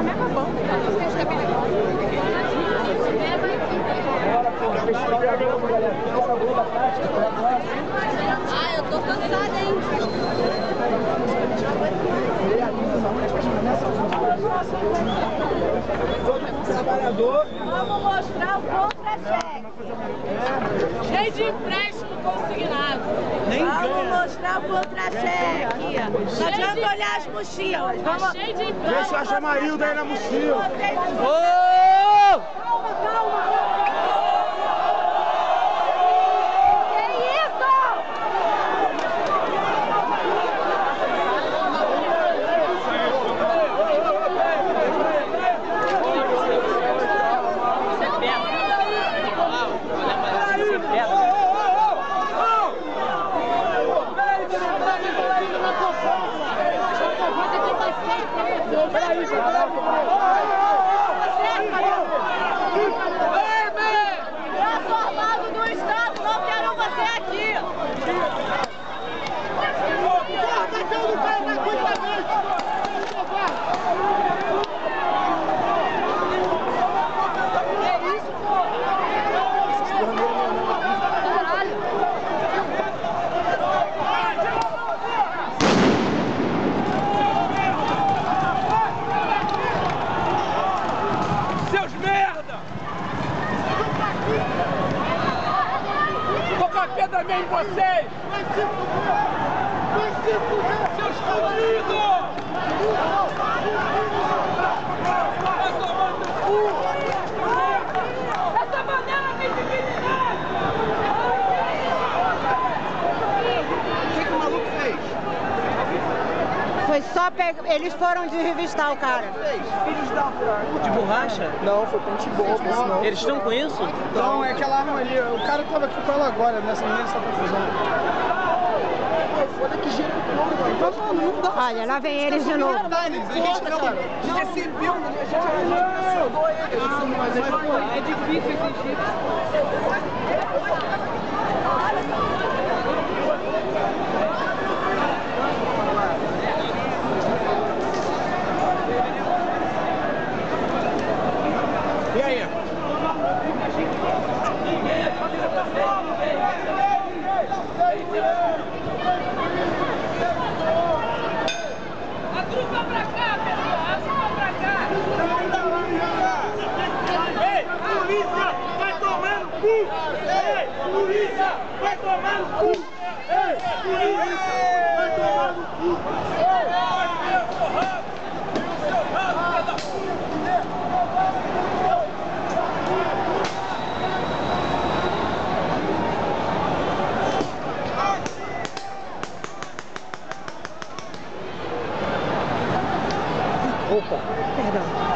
mesma banda, tá? Isso que a gente tá bem legal. Ah, eu tô cansada, hein? Trabalhador. Vamos mostrar o contra-cheque. Cheio de empréstimo consignado. Vamos mostrar o contra-cheque. Não adianta olhar as mochilas. Vamos... Cheio de empréstimo. Deixa eu chamar a Hilda aí na mochila. Calma, calma. Transformado do Estado, não quero você aqui! Também vocês! Vai se fuder! Vai se fuder! Seus fudidos! Vai tomar no cu! Essa bandeira tem dignidade! O que o maluco fez? Foi só pegar. Eles foram de revistar o cara. Filhos da puta! De borracha? Não, foi paintball, senão... Eles estão com isso? Não, é aquela arma ali. O cara tava aqui com ela agora, nessa confusão. Pô, foda que gira não dá. Olha, lá vem eles de novo. A gente recebeu, a gente ajudou ele. É difícil exigir. E aí? A trupa pra cá, pessoal! A trupa pra cá! Ei, polícia, vai tomar no cu! Ei, polícia, vai tomar no cu! Ei, polícia, vai tomar no cu! Opa, perdão.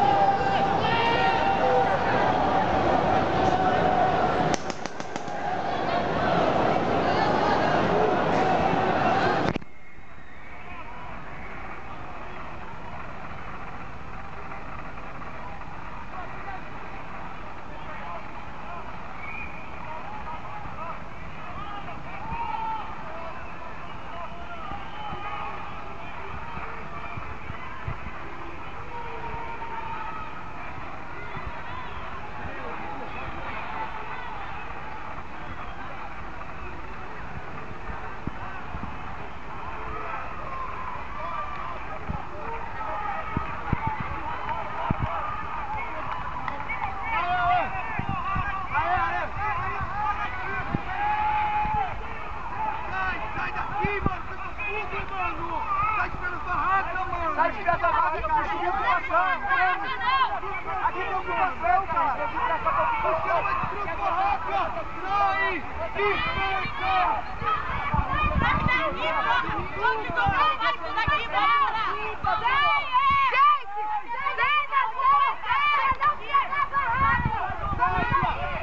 Sai de dentro da barraca, eu consegui ocupação. Aqui tem ocupação, cara. Você vai destruir a barraca. Sai de dentro. Sai daqui, vamos que tomar mais isso daqui, bora! Gente! Sai da porta! Não sai da barraca!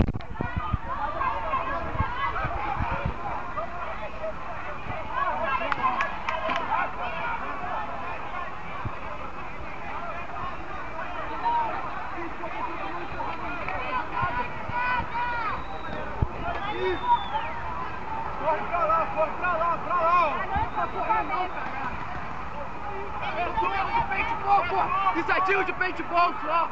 Corre pra lá, corre pra lá, pra lá! Isso é tiro de paintball só!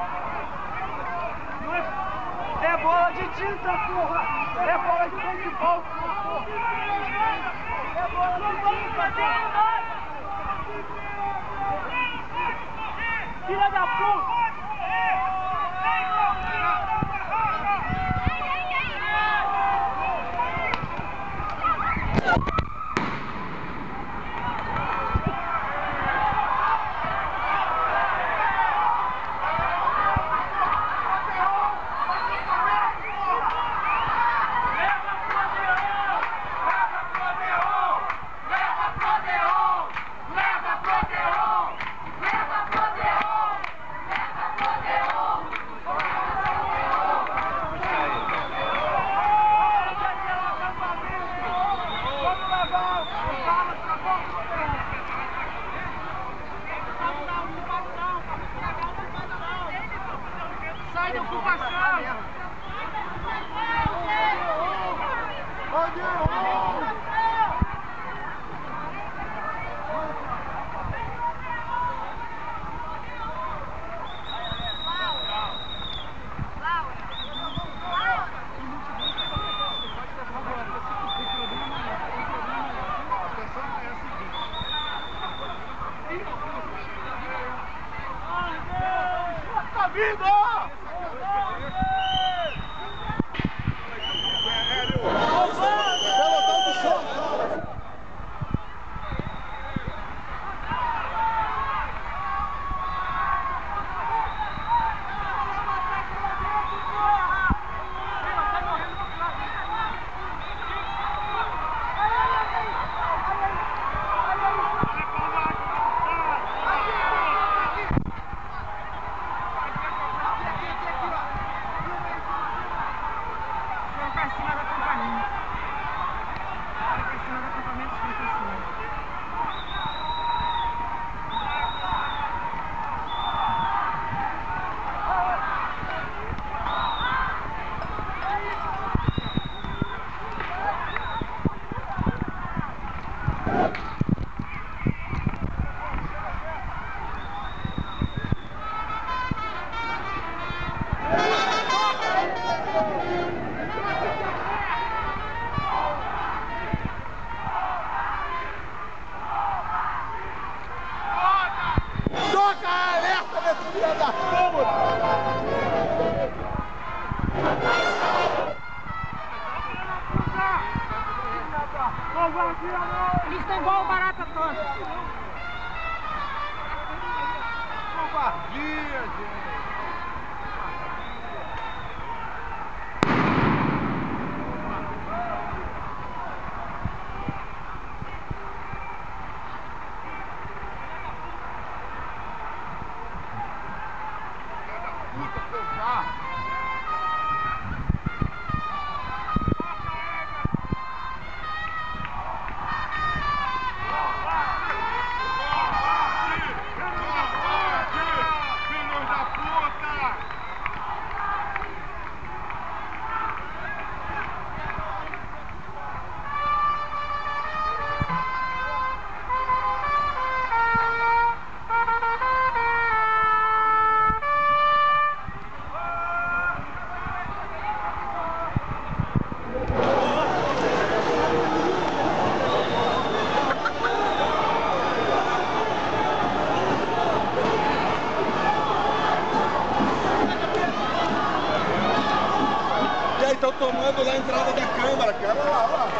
É bola de tinta, porra! É bola de paintball só, porra! É bola de tinta, porra! Filha da puta! Sai da ocupação! Eles estão igual barata toda. Covardia, gente! Puta, teu carro! Estão tomando lá a entrada da Câmara, cara. Olha lá, olha lá.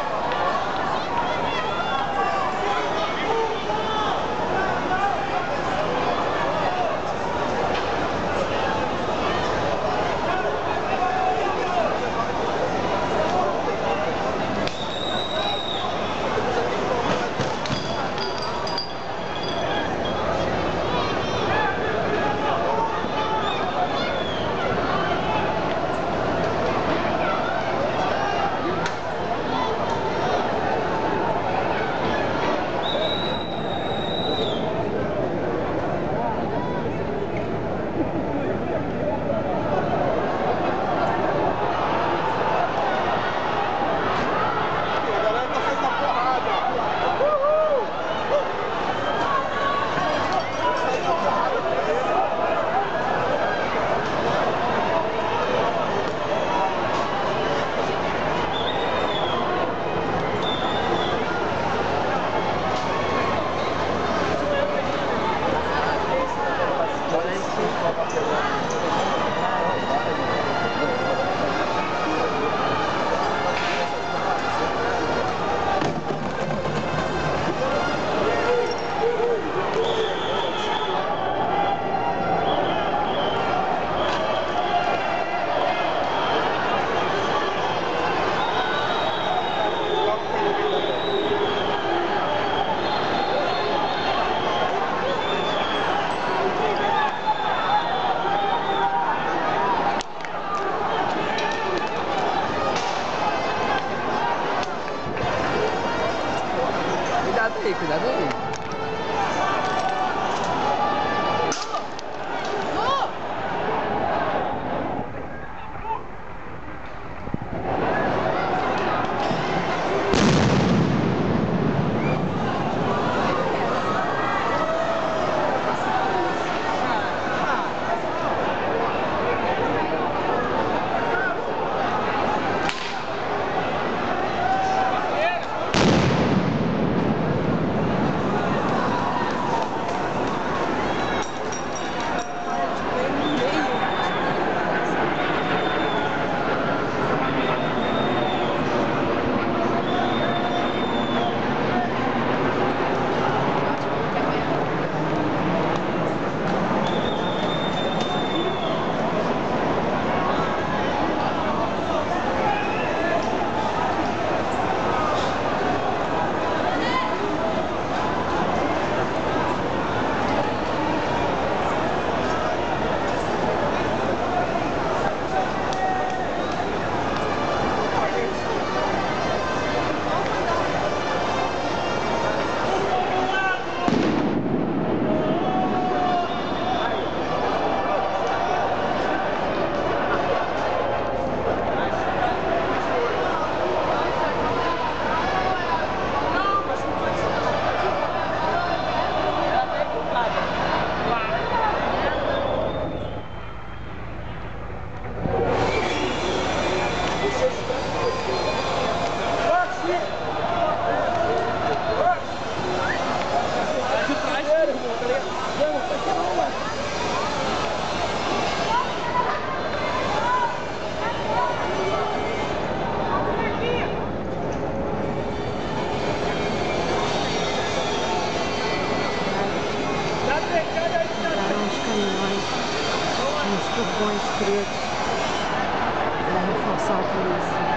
cordões pretos para reforçar a polícia.